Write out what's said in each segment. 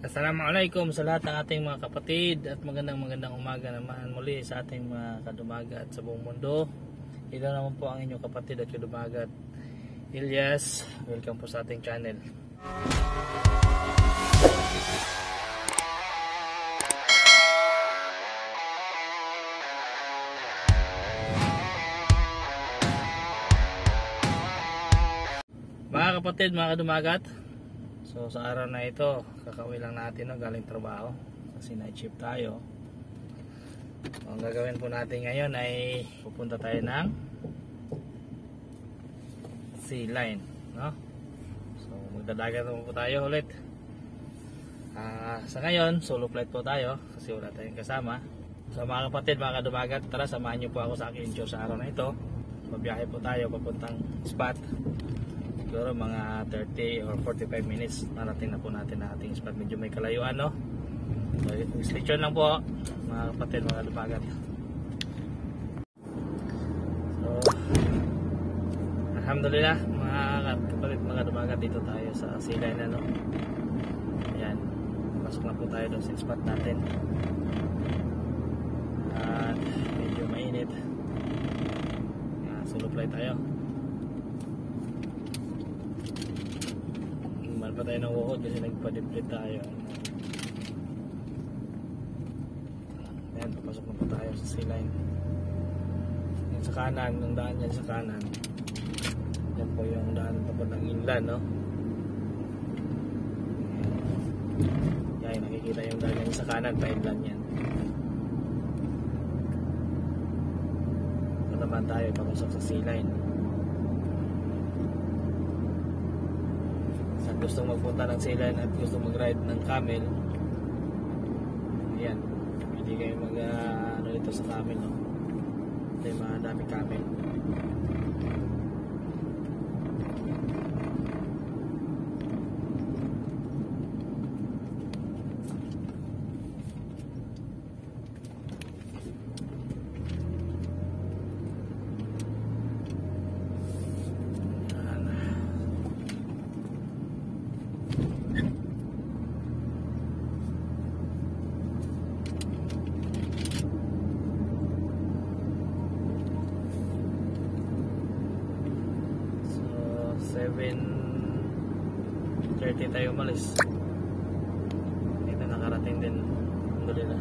Assalamualaikum sa lahat ng ating mga kapatid at magandang umaga naman muli sa ating mga kadumagat sa buong mundo. Ito naman po ang inyong kapatid at kadumagat Ilyas. Welcome po sa ating channel. Mga kapatid, mga kadumagat, so sa araw na ito, kakauwi lang natin galing trabaho kasi night shift tayo. Ang gagawin po natin ngayon ay pupunta tayo ng sea line, no? So magdadagat po tayo ulit. Sa ngayon, solo flight po tayo kasi wala tayong kasama. So mga kapatid, mga kadumagat, tara samahan nyo po ako sa aking show sa araw na ito. Mabiyahe po tayo papuntang spot. Siguro mga 30 or 45 minutes narating na po natin ang ating spot. Medyo may kalayuan, no? So stay tuned lang po mga kapatid, mga kadumagat. So alhamdulillah mga kapatid, mga kadumagat, dito tayo sa sea line na, no? Ayan, pasok na po tayo doon sa spot natin. At medyo mainit. Solo flight tayo. Pa tayo ng uhod kasi nagpa-deplet tayo. Ayan, papasok na po tayo sa sea line. Yan sa kanan, ang daan yan sa kanan. Yan po yung daan papuntang inland, no? Yan, nakikita yung daan yan sa kanan, pa inland yan. Ito naman tayo, papasok sa sea line. Gustong magpunta ng sea line at gusto mag-ride ng camel, ayan, hindi kayo mag ano ito sa camel, no? Ito yung mga dami camel. So 7:30 tayo umalis. Ito nakarating din, alhamdulillah.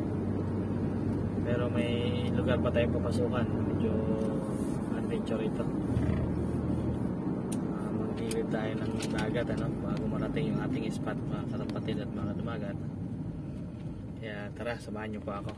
Pero may lugar pa tayong papasukan. Medyo adventure ito. Magdilit tayo ng dagat, ano, bago marating yung ating spot, mga kapatid at mga dumagat. Kaya tara, samahan nyo po ako.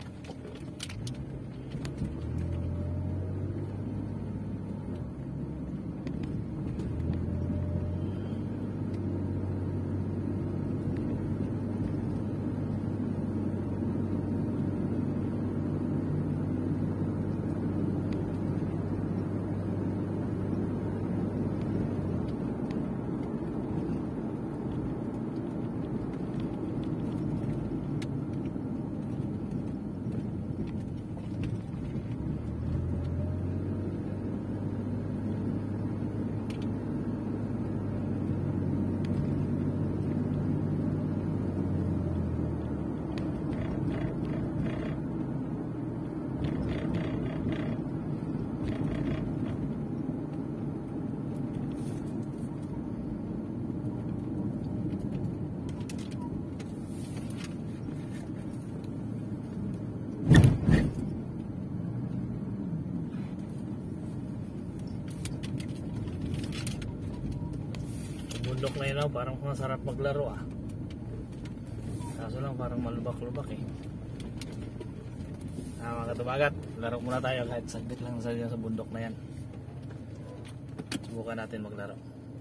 Bundok na yun, parang masarap maglaro, kaso lang parang malubak-lubak mga katubagat, laro muna tayo kahit saglit lang sa bundok na yan. Subukan natin maglaro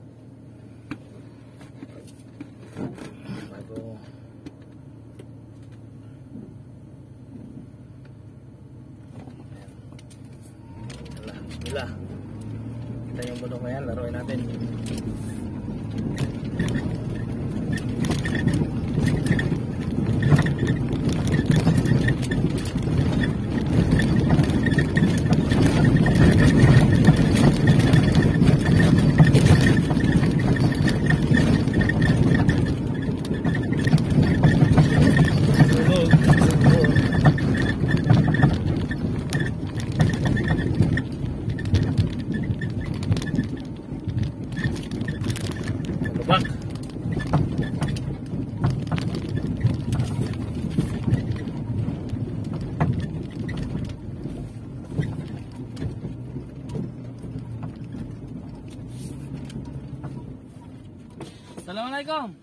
bago bismillah. Kita yung bundok na yan, laruin natin. Assalamualaikum.